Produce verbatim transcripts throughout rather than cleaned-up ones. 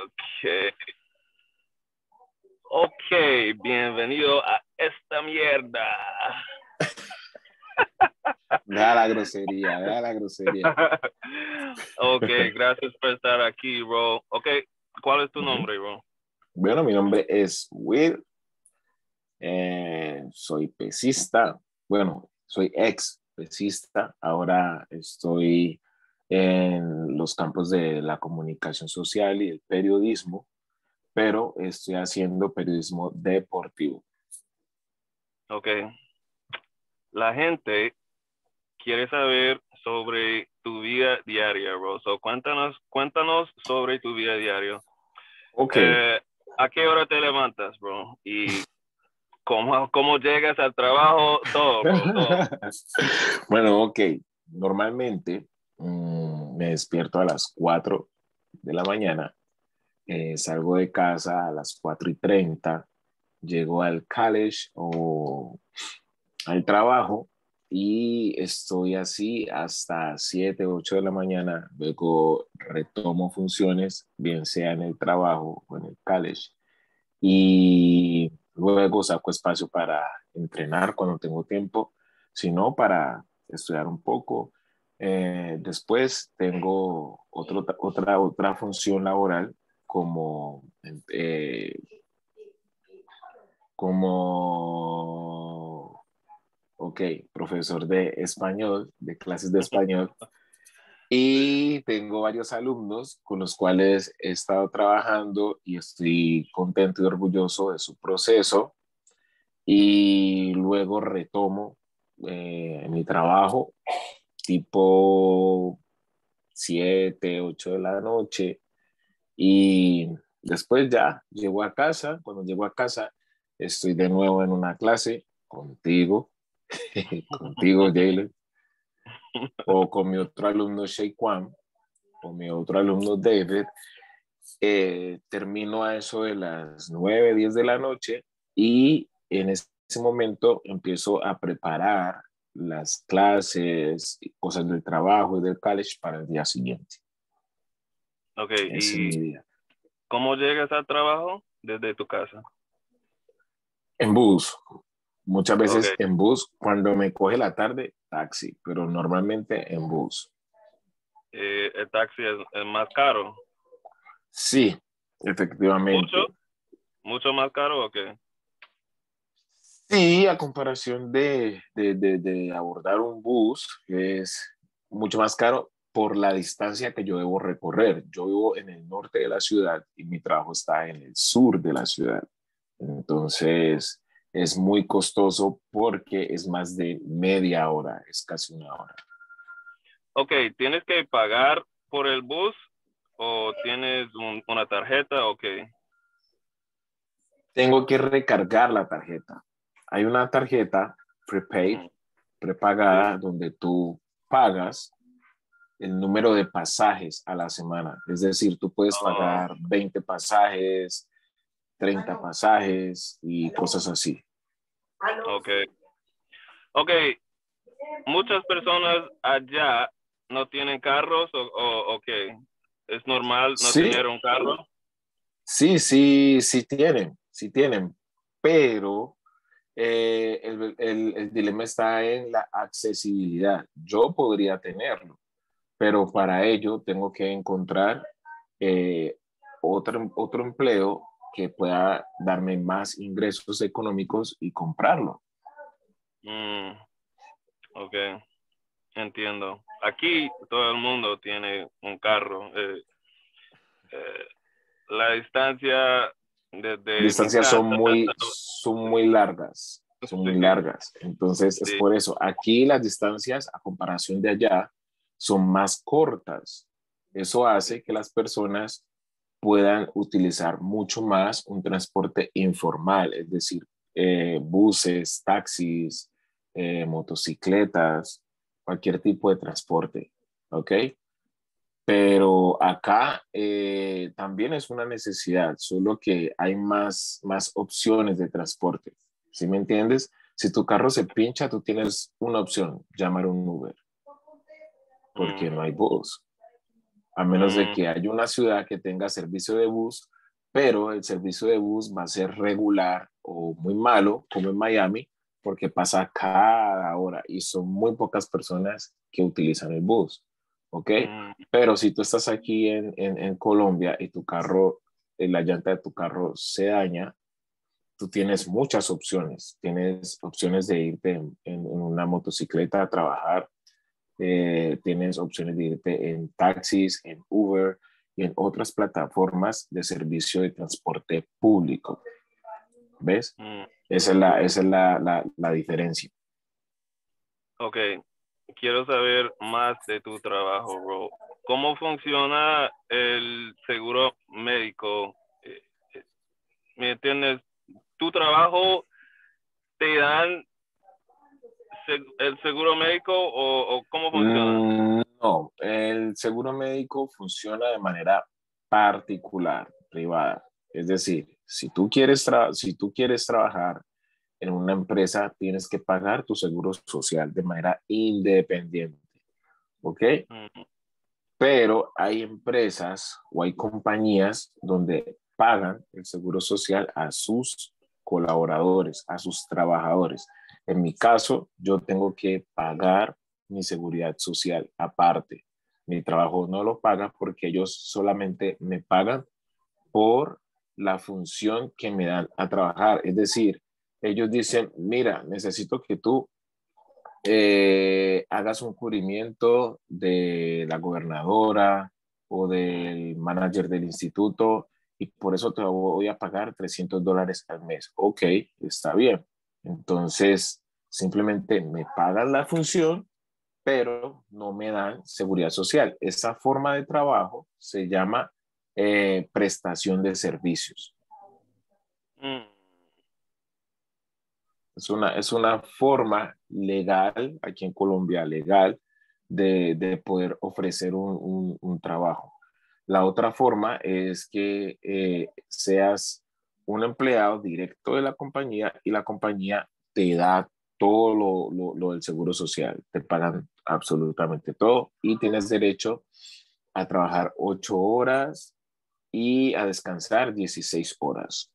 Okay. Ok, bienvenido a esta mierda. Deja la grosería, deja la grosería. Ok, gracias por estar aquí, bro. Ok, ¿cuál es tu Uh-huh. nombre, bro? Bueno, mi nombre es Will. Eh, soy pesista. Bueno, soy ex pesista. Ahora estoy en los campos de la comunicación social y el periodismo, pero estoy haciendo periodismo deportivo. Ok. La gente quiere saber sobre tu vida diaria, bro. So, cuéntanos, cuéntanos sobre tu vida diaria. Ok. Eh, ¿A qué hora te levantas, bro? Y cómo, cómo llegas al trabajo, todo, bro, todo. Bueno, ok. Normalmente mmm, me despierto a las cuatro de la mañana. Eh, salgo de casa a las cuatro y treinta. Llego al college o al trabajo y estoy así hasta siete, ocho de la mañana. Luego retomo funciones, bien sea en el trabajo o en el college. Y luego saco espacio para entrenar cuando tengo tiempo, sino para estudiar un poco. Eh, después tengo otro, otra, otra función laboral como, eh, como, ok, profesor de español, de clases de español. Y tengo varios alumnos con los cuales he estado trabajando y estoy contento y orgulloso de su proceso. Y luego retomo eh, mi trabajo tipo siete, ocho de la noche y después ya llego a casa. Cuando llego a casa estoy de nuevo en una clase contigo, contigo, Jalen, o con mi otro alumno, Shaquan, o mi otro alumno, David. Eh, termino a eso de las nueve, diez de la noche y en ese momento empiezo a preparar las clases, cosas del trabajo y del college para el día siguiente. Ok, Ese es mi ¿y día. cómo llegas al trabajo? Desde tu casa. En bus, muchas veces Okay. en bus, cuando me coge la tarde, taxi, pero normalmente en bus. Eh, ¿El taxi es, es más caro? Sí, efectivamente. ¿Mucho? ¿Mucho más caro o qué? Sí, a comparación de, de, de, de abordar un bus, es mucho más caro por la distancia que yo debo recorrer. Yo vivo en el norte de la ciudad y mi trabajo está en el sur de la ciudad. Entonces, es muy costoso porque es más de media hora, es casi una hora. Ok, ¿tienes que pagar por el bus o tienes un, una tarjeta o qué? Tengo que recargar la tarjeta. Hay una tarjeta prepaid, Mm, prepagada, sí. donde tú pagas el número de pasajes a la semana. Es decir, tú puedes Oh, pagar veinte pasajes, treinta pasajes y cosas así. ok. Ok, muchas personas allá no tienen carros o, o, o qué. ¿Es normal no Sí, tener un carro? sí, sí, sí tienen, sí tienen, pero eh, el, el, el dilema está en la accesibilidad. Yo podría tenerlo, pero para ello tengo que encontrar eh, otro, otro empleo que pueda darme más ingresos económicos y comprarlo. Mm, ok, entiendo. Aquí todo el mundo tiene un carro. Eh, eh, la distancia desde mi Distancias son casa muy, hasta... son muy largas, son muy Sí, largas. Entonces es sí. por eso. Aquí las distancias, a comparación de allá, son más cortas. Eso hace que las personas puedan utilizar mucho más un transporte informal, es decir, eh, buses, taxis, eh, motocicletas, cualquier tipo de transporte. ¿Ok? Pero acá eh, también es una necesidad, solo que hay más, más opciones de transporte. ¿Sí me entiendes? Si tu carro se pincha, tú tienes una opción, llamar un Uber, porque Mm, no hay bus. a menos de Mm, que haya una ciudad que tenga servicio de bus, pero el servicio de bus va a ser regular o muy malo, como en Miami, porque pasa cada hora y son muy pocas personas que utilizan el bus, ¿ok? mm, Pero si tú estás aquí en, en, en Colombia y tu carro, eh, la llanta de tu carro se daña, tú tienes muchas opciones. Tienes opciones de irte en, en, en una motocicleta a trabajar, eh, tienes opciones de irte en taxis, en Uber y en otras plataformas de servicio de transporte público. ¿Ves? mm. Esa es la, esa es la, la, la diferencia. Ok, quiero saber más de tu trabajo, bro. ¿Cómo funciona el seguro médico? Eh, eh, ¿Me entiendes? ¿Tu trabajo te dan seg- el seguro médico o, o cómo funciona? Mm, no, el seguro médico funciona de manera particular, privada. Es decir, si tú quieres, tra- si tú quieres trabajar en una empresa, tienes que pagar tu seguro social de manera independiente, ¿ok? Mm, Pero hay empresas o hay compañías donde pagan el seguro social a sus colaboradores, a sus trabajadores. En mi caso, yo tengo que pagar mi seguridad social aparte. Mi trabajo no lo paga porque ellos solamente me pagan por la función que me dan a trabajar. Es decir, ellos dicen, mira, necesito que tú eh, hagas un cubrimiento de la gobernadora o mm, del manager del instituto y por eso te voy a pagar trescientos dólares al mes. Ok, está bien. Entonces, simplemente me pagan la función, pero no me dan seguridad social. Esa forma de trabajo se llama eh, prestación de servicios. mm. Es una, es una forma legal, aquí en Colombia, legal, de, de poder ofrecer un, un, un, trabajo. La otra forma es que eh, seas un empleado directo de la compañía y la compañía te da todo lo, lo, lo del seguro social. Te pagan absolutamente todo y tienes derecho a trabajar ocho horas y a descansar dieciséis horas.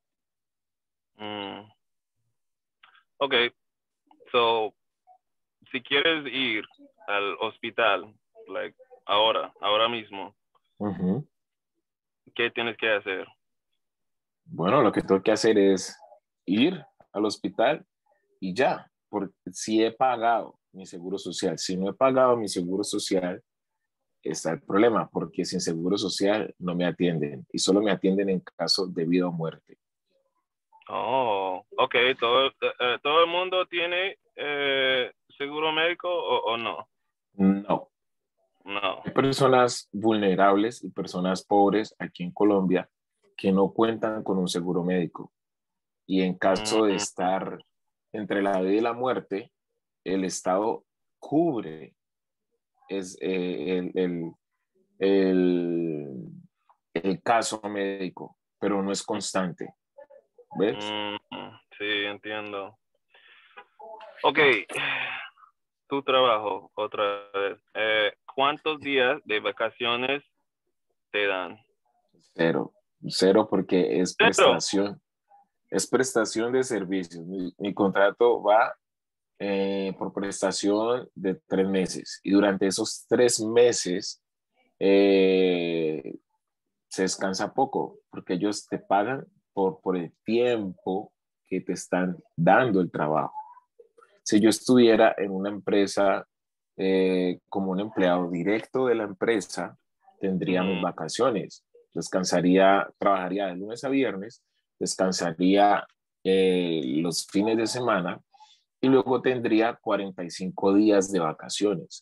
Mm. Ok, so, si quieres ir al hospital, like, ahora, ahora mismo, Uh -huh. ¿qué tienes que hacer? Bueno, lo que tengo que hacer es ir al hospital y ya, porque si he pagado mi seguro social, si no he pagado mi seguro social, está el problema, porque sin seguro social no me atienden y solo me atienden en caso de vida o muerte. Oh, ok, todo, eh, eh, todo el mundo tiene eh, seguro médico o, o no? No. No. Hay personas vulnerables y personas pobres aquí en Colombia que no cuentan con un seguro médico y en caso de Mm, estar entre la vida y la muerte, el Estado cubre es, eh, el, el, el, el caso médico, pero no es constante, ¿ves? mm, sí, entiendo. Ok, tu trabajo, otra vez. Eh, ¿cuántos días de vacaciones te dan? Cero, cero porque es Cero. prestación, es prestación de servicios. Mi, mi contrato va eh, por prestación de tres meses y durante esos tres meses eh, se descansa poco porque ellos te pagan por, por el tiempo que te están dando el trabajo. Si yo estuviera en una empresa eh, como un empleado directo de la empresa, tendría mis Ujú. vacaciones, descansaría, trabajaría de lunes a viernes, descansaría eh, los fines de semana y luego tendría cuarenta y cinco días de vacaciones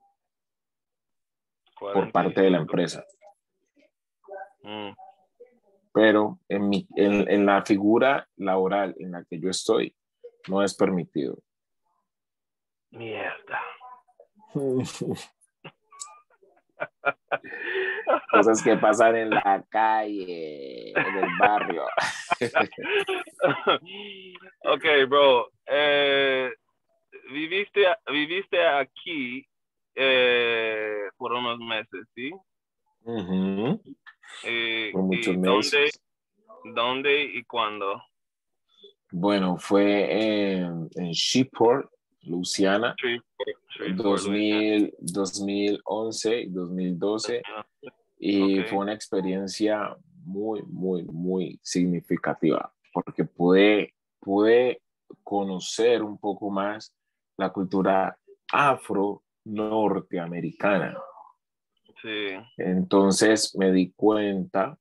por cuarenta y parte de la cinco. empresa. Mm, Pero en, mi, en, en la figura laboral en la que yo estoy, no es permitido. mierda. Cosas que pasan en la calle, en el barrio. Ok, bro. Eh, viviste, viviste aquí eh, por unos meses, ¿sí? Ujú. ¿Y, Por muchos y dónde, meses. dónde y cuándo? Bueno, fue en, en Shreveport, Louisiana, Shreveport, Shreveport, dos Louisiana. mil, dos mil once y dos mil doce. Ok, Y fue una experiencia muy, muy, muy significativa porque pude, pude conocer un poco más la cultura afro-norteamericana. sí. Entonces me di cuenta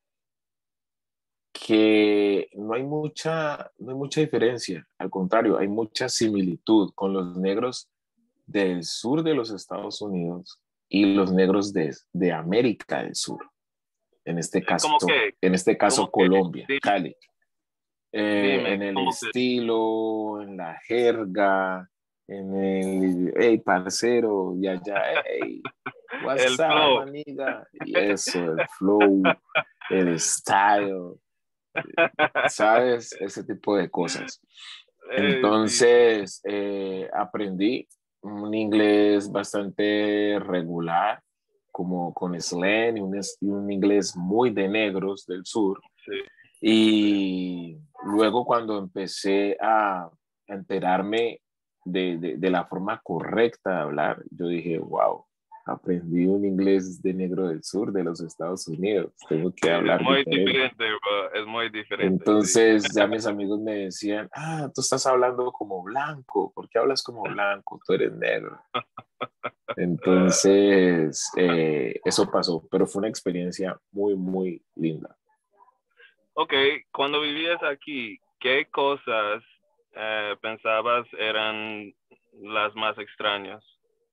que no hay mucha, no hay mucha diferencia, al contrario, hay mucha similitud con los negros del sur de los Estados Unidos y los negros de, de América del Sur, en este Sí, como caso, que, en este como caso que, Colombia, di- Cali. Eh, dime, en el como que, estilo, en la jerga, en el, hey, parcero, y allá, hey, what's el up, flow. maniga, y eso, el flow, el style, ¿sabes? Ese tipo de cosas. Eh, sí, Entonces, eh, aprendí un inglés bastante regular, como con slang, y un, y un inglés muy de negros del sur. sí, sí. Y luego cuando empecé a enterarme de, de, de la forma correcta de hablar, yo dije, wow, aprendí un inglés de negro del sur de los Estados Unidos, tengo Sí, que es hablar muy diferente. diferente, bro. Es muy diferente, sí. Entonces ya mis amigos me decían, ah, tú estás hablando como blanco, ¿por qué hablas como blanco? Tú eres negro. Ah, Entonces, eh, eso pasó, pero fue una experiencia muy, muy linda. ok, cuando vivías aquí, ¿qué cosas eh, pensabas eran las más extrañas?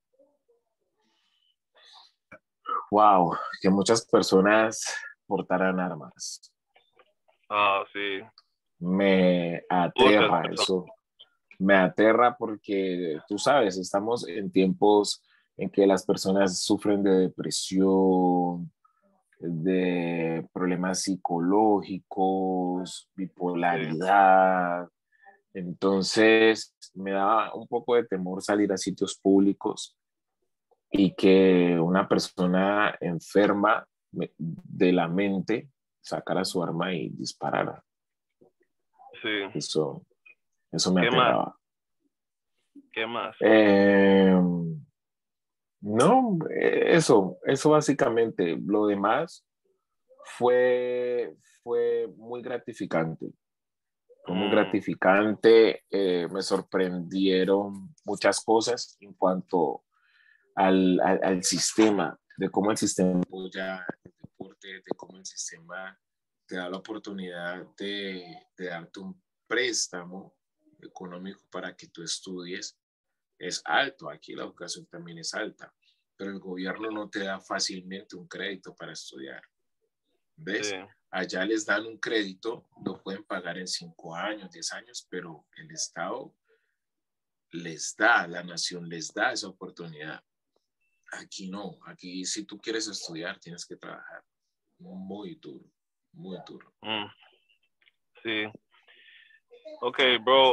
Wow, que muchas personas portaran armas. Ah, sí, Me muchas aterra personas. eso, me aterra porque tú sabes, estamos en tiempos en que las personas sufren de depresión, de problemas psicológicos, Sí, bipolaridad. Entonces me da un poco de temor salir a sitios públicos y que una persona enferma de la mente sacara su arma y disparara. sí. Eso, eso me ¿Qué más? aterraba. ¿Qué más? Eh, no, eso, eso básicamente. Lo demás fue, fue muy gratificante. Fue muy Mm, gratificante. Eh, me sorprendieron muchas cosas en cuanto al, al, al sistema, de cómo el sistema apoya el deporte, de cómo el sistema te da la oportunidad de, de darte un préstamo económico para que tú estudies. Es alto, aquí la educación también es alta, pero el gobierno no te da fácilmente un crédito para estudiar. sí, ¿Ves? Allá les dan un crédito, lo pueden pagar en cinco años, diez años, pero el Estado les da, la nación les da esa oportunidad. Aquí no, aquí si tú quieres estudiar tienes que trabajar muy duro, muy duro. mm, sí. Ok, bro.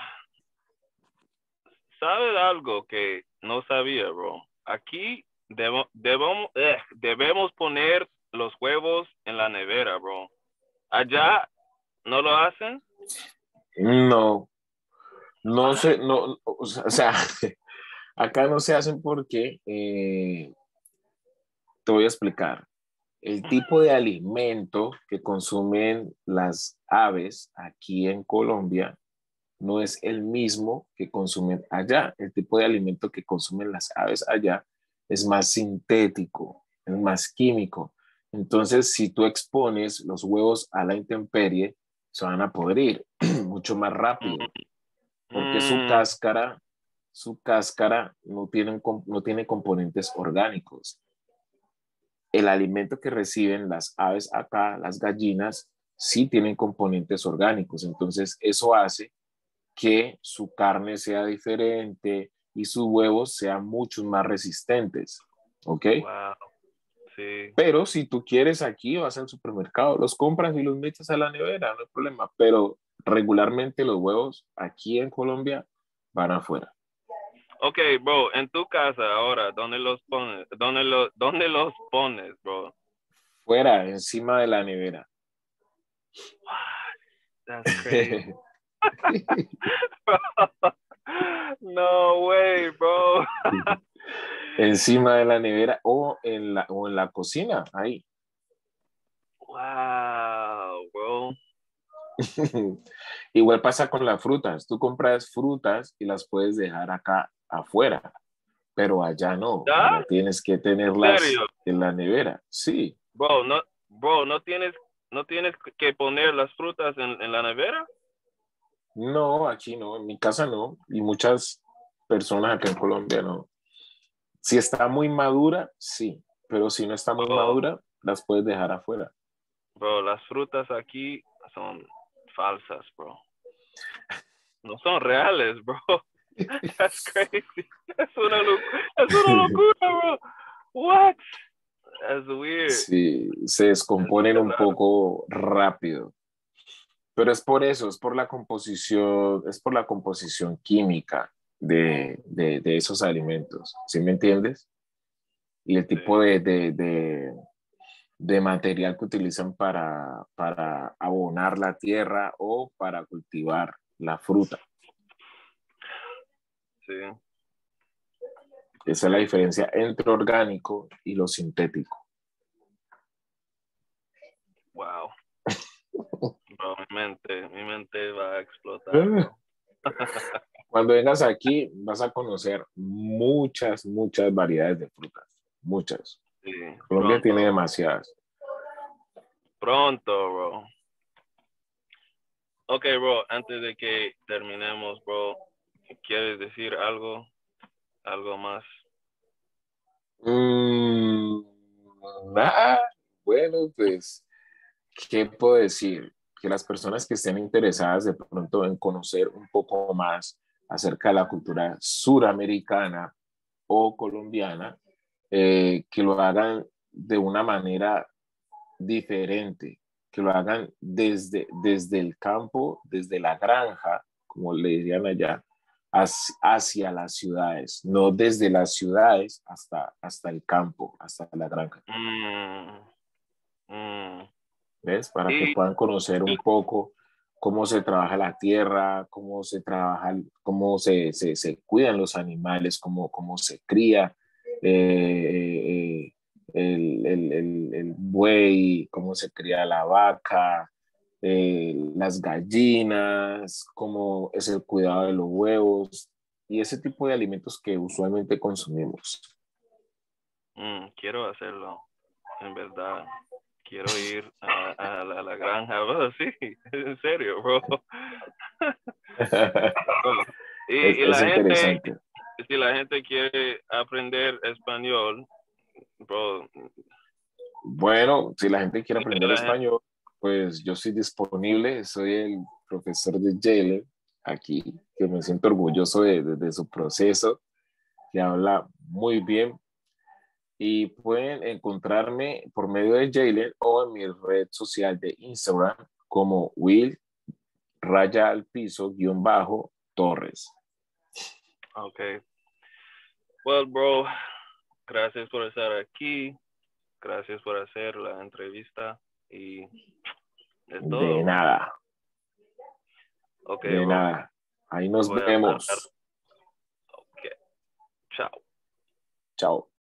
¿Sabes algo que no sabía, bro? Aquí debo- debemos, eh, debemos poner los huevos en la nevera, bro. Allá no lo hacen. No, no Ah, sé, no, o sea, acá no se hacen porque, eh, te voy a explicar, el tipo de alimento que consumen las aves aquí en Colombia no es el mismo que consumen allá. El tipo de alimento que consumen las aves allá es más sintético, es más químico. Entonces, si tú expones los huevos a la intemperie, se van a podrir mucho más rápido, mm, porque su mm, cáscara, su cáscara no tiene, no tiene componentes orgánicos. El alimento que reciben las aves acá, las gallinas, sí tienen componentes orgánicos. Entonces, eso hace que su carne sea diferente y sus huevos sean mucho más resistentes. ¿Ok? wow, sí. Pero si tú quieres aquí, vas al supermercado, los compras y los metes a la nevera, no hay problema. Pero regularmente los huevos aquí en Colombia van afuera. Ok, bro, en tu casa ahora, ¿dónde los pones? ¿Dónde, lo, ¿Dónde los pones, bro? Fuera, encima de la nevera. That's crazy. No way, bro. Encima de la nevera o en la, o en la cocina, ahí. Wow, bro. Igual pasa con las frutas. Tú compras frutas y las puedes dejar acá afuera, pero allá no. ¿Ya? Allá tienes que ¿En tenerlas serio? en la nevera. Sí. Bro, no, bro, no tienes, no tienes que poner las frutas en, en la nevera. No, aquí no, en mi casa no. Y muchas personas acá en Colombia no. Si está muy madura, sí. Pero si no está muy Bro, madura, las puedes dejar afuera. bro, las frutas aquí son falsas, bro. No son reales, bro. That's crazy. Es una, loc- es una locura, bro. What? That's weird. Sí, se Es descomponen bien un raro. poco rápido. Pero es por eso, es por la composición, es por la composición química de, de, de esos alimentos. ¿Sí me entiendes? Y el Sí, tipo de, de, de, de material que utilizan para, para abonar la tierra o para cultivar la fruta. sí. Esa es la Crazy. diferencia entre orgánico y lo sintético. Wow. Bro, mi mente, mi mente va a explotar, bro. Cuando vengas aquí vas a conocer muchas, muchas variedades de frutas. Muchas. Sí, Colombia tiene pronto, demasiadas. pronto, bro. Ok, bro, antes de que terminemos, bro, ¿quieres decir algo? ¿Algo más? Mm, nada, bueno, pues, ¿qué puedo decir? Que las personas que estén interesadas de pronto en conocer un poco más acerca de la cultura suramericana o colombiana, eh, que lo hagan de una manera diferente, que lo hagan desde, desde el campo, desde la granja, como le dirían allá, hacia las ciudades, no desde las ciudades hasta, hasta el campo, hasta la granja. Mm, mm. ¿Ves? Para que Y, puedan conocer un poco cómo se trabaja la tierra, cómo se trabaja, cómo se, se, se cuidan los animales, cómo, cómo se cría eh, eh, el, el, el, el, buey, cómo se cría la vaca, eh, las gallinas, cómo es el cuidado de los huevos y ese tipo de alimentos que usualmente consumimos. mm, quiero hacerlo, en verdad. Quiero ir a, a, la, a la granja, bro, sí, en serio, bro. Y, es, y es la gente, interesante. si la gente quiere aprender español, bro, Bueno, si la gente quiere aprender la gente, español, pues yo soy disponible, soy el profesor de Jalen aquí, que me siento orgulloso de, de, de su proceso, que habla muy bien y pueden encontrarme por medio de Jalen o en mi red social de Instagram como Will raya al piso guión bajo Torres. okay. Well, bro, gracias por estar aquí, gracias por hacer la entrevista y es todo, De bro. nada, Okay, de bro, nada. Ahí nos voy a estar, vemos. okay, chao. Chao.